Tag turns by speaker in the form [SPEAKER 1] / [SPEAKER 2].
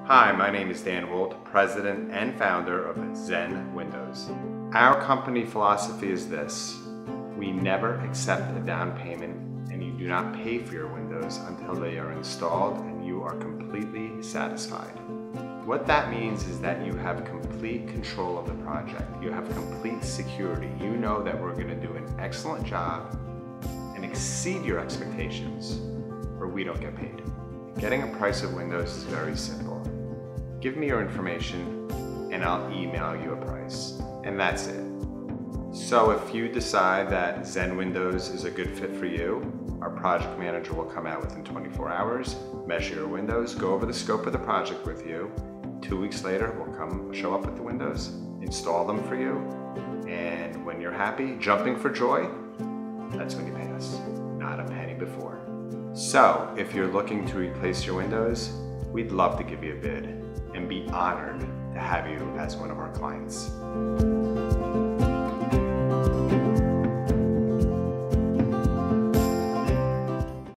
[SPEAKER 1] Hi, my name is Dan Wolt, President and founder of Zen Windows. Our company philosophy is this: we never accept a down payment, and you do not pay for your windows until they are installed and you are completely satisfied. What that means is that you have complete control of the project. You have complete security. You know that we're going to do an excellent job and exceed your expectations, or we don't get paid. Getting a price of windows is very simple. Give me your information and I'll email you a price, and that's it. So if you decide that Zen Windows is a good fit for you, our project manager will come out within 24 hours, measure your windows, go over the scope of the project with you. 2 weeks later, we'll show up with the windows, install them for you, and when you're happy, jumping for joy, that's when you pay us, not a penny before. So if you're looking to replace your windows, we'd love to give you a bid and be honored to have you as one of our clients.